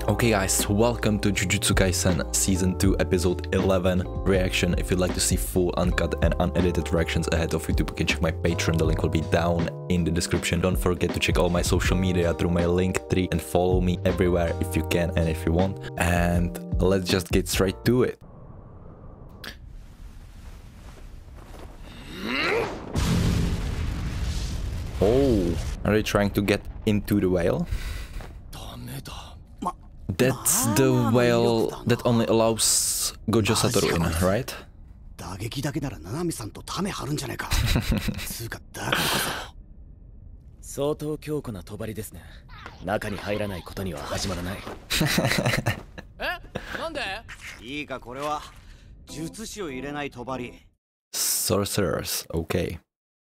Okay guys, welcome to Jujutsu Kaisen Season 2 Episode 11 reaction. If you'd like to see full uncut and unedited reactions ahead of YouTube, you can check my Patreon, the link will be down in the description. Don't forget to check all my social media through my Linktree and follow me everywhere if you can and if you want. And let's just get straight to it. Oh, are they trying to get into the whale? That's the whale that only allows Gojo Satoru in, right? Sorcerers, okay.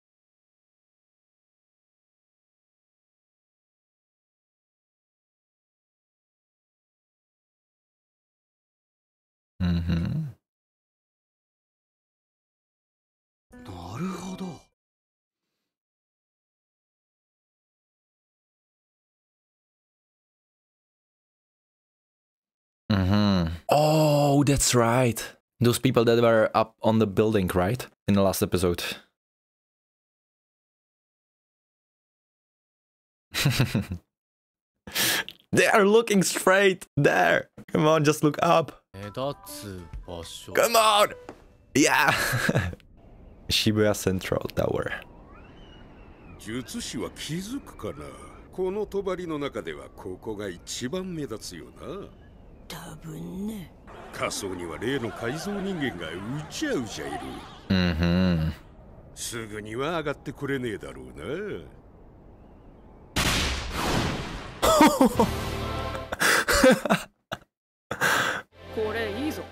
Oh, that's right. Those people that were up on the building, right? In the last episode. They are looking straight there. Come on, just look up. Come on. Yeah. Shibuya Central Tower. 術師は気づくかな。この帳の中ではここが一番目立つよな。多分ね。仮想には例の改造人間がうちゃうちゃいる。すぐには上がってくれねえだろうな。 これいいぞ。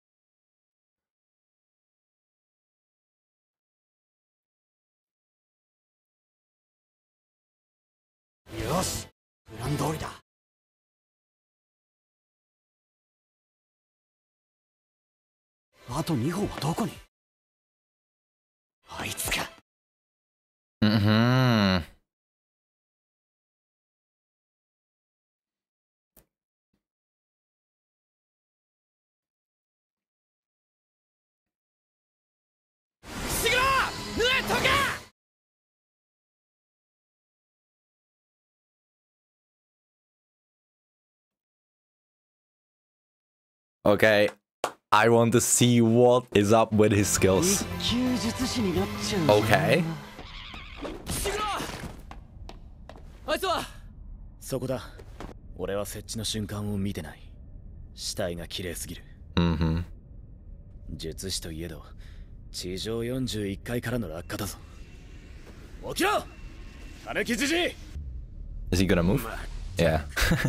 よし、プラン通りだ。あと2本はどこに？あいつか。 Okay, I want to see what is up with his skills. Okay. そこだ。俺は設置の瞬間を見てない。死体が綺麗すぎる。術師といえど、地上41階からの落下だぞ。起きろ！金木じじい！ Is he gonna move? Yeah.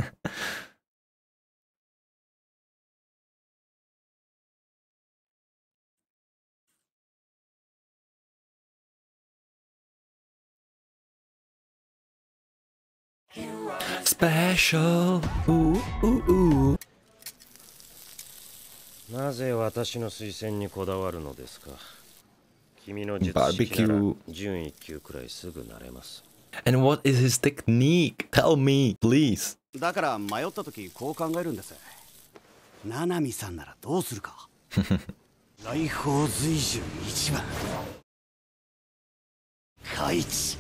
Special. Ooh, ooh, ooh. なぜ私の推薦にこだわるのですか。君の術式なら準1級くらいすぐ慣れます。 And what is his technique? Tell me, please. だから迷った時こう考えるんです。七海さんならどうするか。来訪随従一番。開智。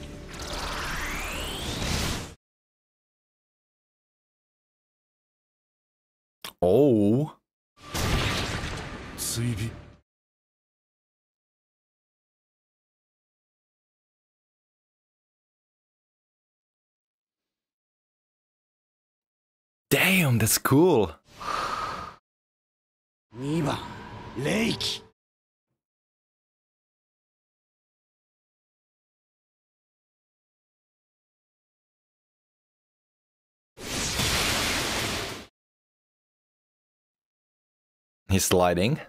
Oh. 追尾。 Damn, that's cool. 2番、霊気。 He's sliding.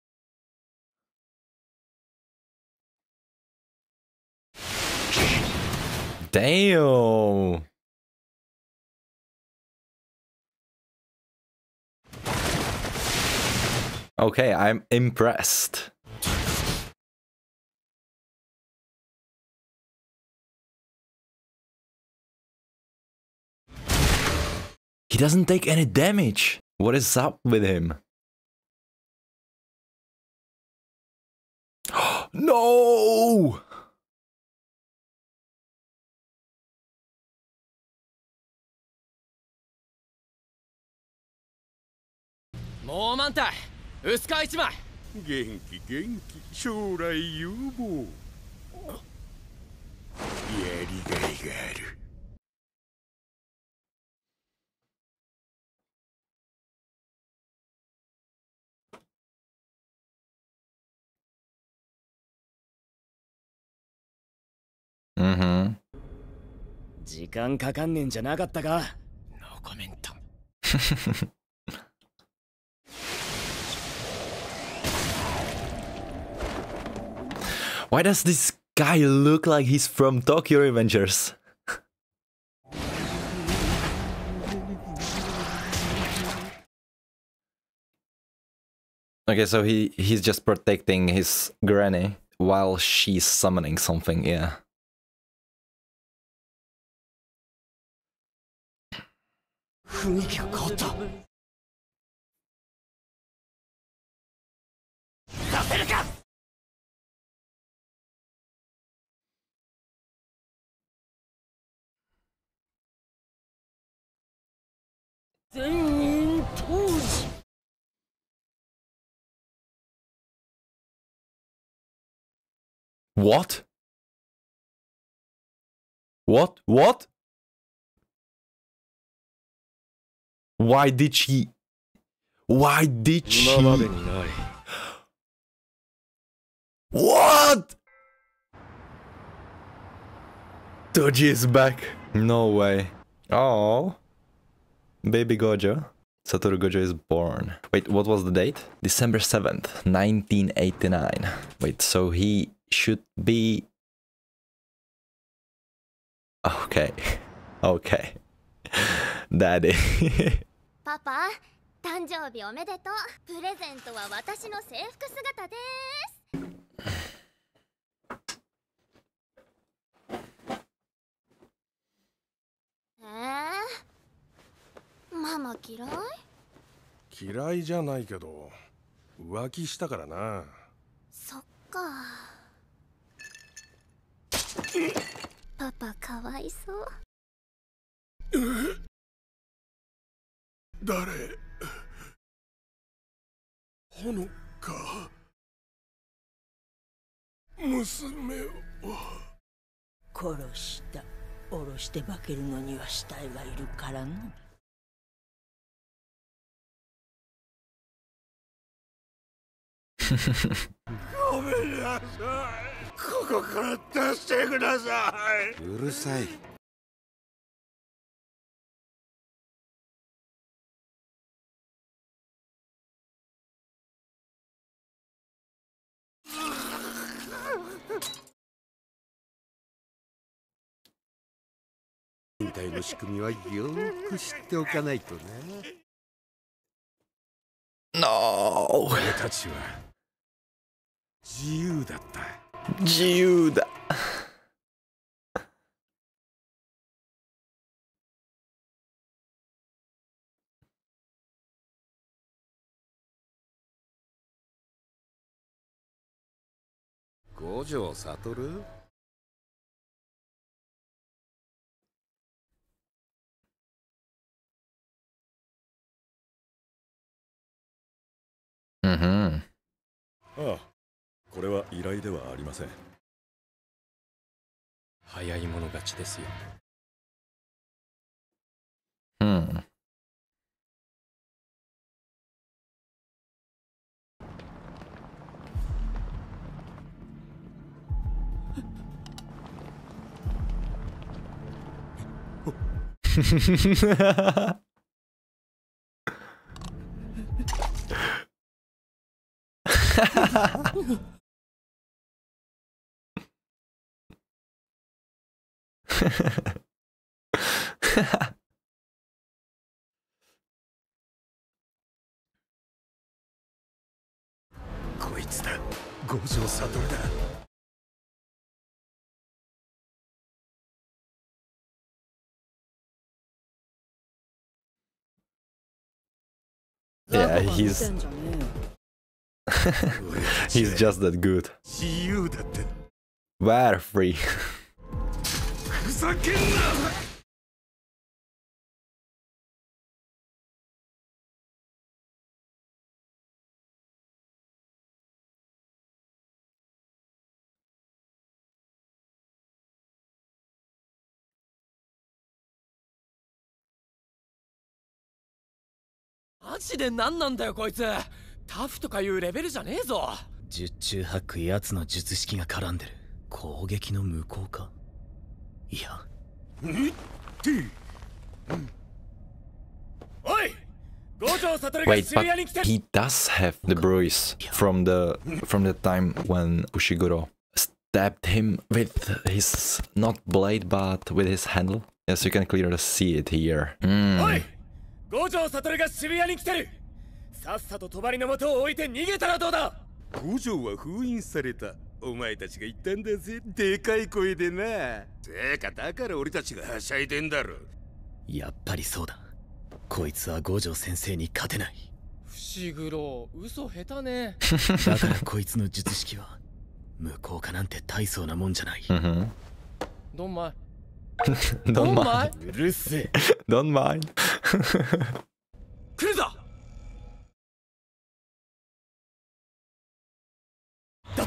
Damn. Okay, I'm impressed. He doesn't take any damage. What is up with him? No! Genki, genki, 将来有望。やりがいがある。 時間かかんねんじゃなかったか。ノーコメント。 Why does this guy look like he's from Tokyo Revengers? Okay, so he's just protecting his granny while she's summoning something, yeah. What? What? What? Why did she? Why did she? What? TOJI is back. No way. Oh. Baby Gojo. Satoru Gojo is born. Wait, what was the date? December 7th, 1989. Wait, so he should be... Okay. Okay. Daddy. パパ、誕生日おめでとう。プレゼントは私の制服姿です。ママ嫌い？ 嫌いじゃないけど、浮気したからな。 そっか。パパかわいそう。 誰？ほのか？娘を殺した。下ろして化けるのには死体がいるからな。 ごめんなさい。ここから出してください。 うるさい。引退の仕組みはよーく知っておかないとね。 No! 俺たちは自由だった。 自由だ。 五条悟？ ああ、これは依頼ではありません。 早い者勝ちですよ。 こいつだ。五条悟だ。 Yeah, he's he's just that good. We're free. Jujutsuハック奴の術式が絡んでる。攻撃の無効化。いや。 Wait, but he does have the bruise from the time when Fushiguro stabbed him with his not blade but with his handle. Yes, you can clearly see it here. 五条悟が渋谷に来てる。さっさと帳の元を置いて逃げたらどうだ。五条は封印された。お前たちが言ったんだぜ。でかい声でな。てかだから俺たちがはしゃいでんだろ。 やっぱりそうだ。こいつは五条先生に勝てない。 伏黒、嘘下手ね。 だからこいつの術式は無効化なんて大層なもんじゃない。 どんまい。 Don't mind. うるせえ。 Don't mind. 来るぞ。だった。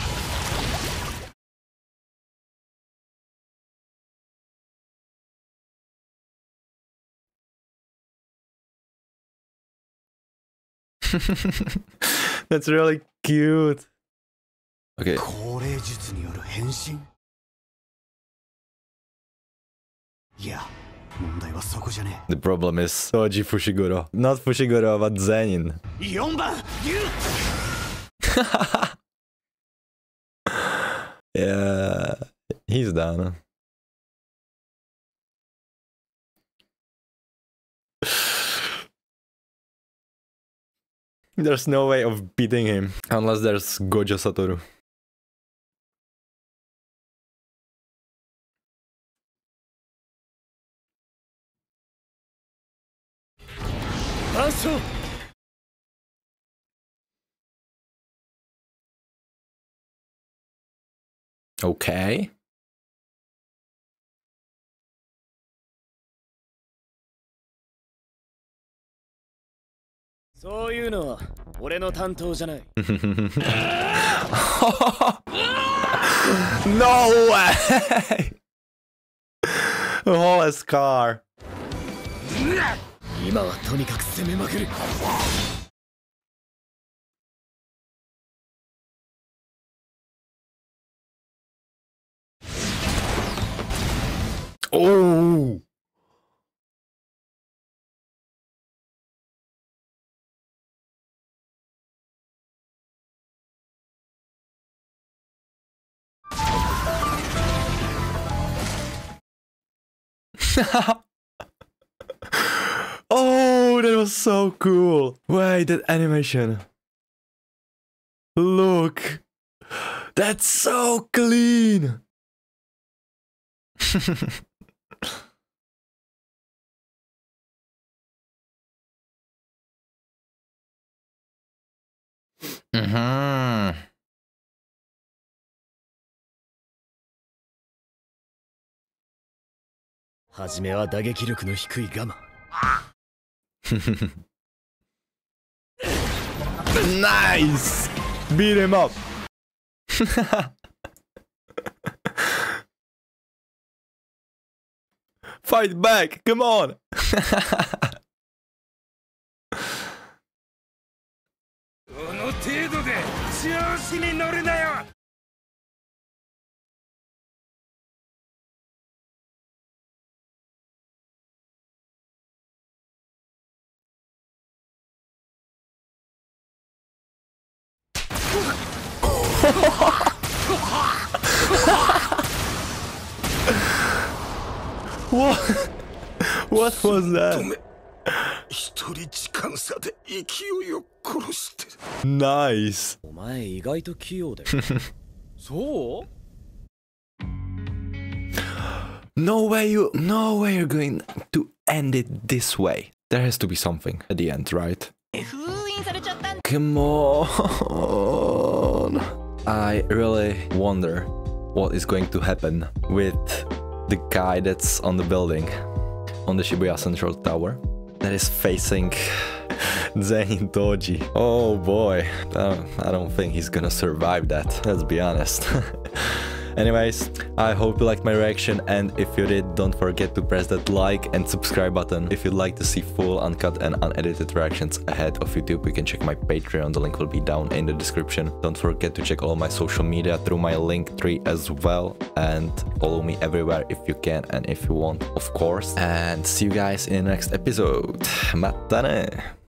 That's really cute. Okay. 高齢術による変身。いや、問題はそこじゃねえ。 The problem is TOJI Fushiguro. Not Fushiguro, but Zenin. 4番、 Yeah, he's down. There's no way of beating him unless there's Gojo Satoru. Okay. No way! Oh, a scar. 今はとにかく攻めまくる。 Oh! Oh, that was so cool. Wait, that animation. Look. That's so clean. Mm-hmm. はじめは打撃力の低いガマ。 Nice! Beat him up! Fight back! Come on! この程度で調子に乗るなよ。 What was that? 一人時間差で勢いを殺して。 Nice. お前意外と器用だよ。そう ？No way you're going to end it this way. There has to be something at the end, right? Come on. I really wonder what is going to happen with the guy that's on the building, on the Shibuya Central Tower, that is facing Zen TOJI. Oh boy, I don't think he's gonna survive that, let's be honest. Anyways, I hope you liked my reaction, and if you did, don't forget to press that like and subscribe button. If you'd like to see full, uncut and unedited reactions ahead of YouTube, you can check my Patreon, the link will be down in the description. Don't forget to check all my social media through my link tree as well, and follow me everywhere if you can and if you want, of course. And see you guys in the next episode. Mata ne!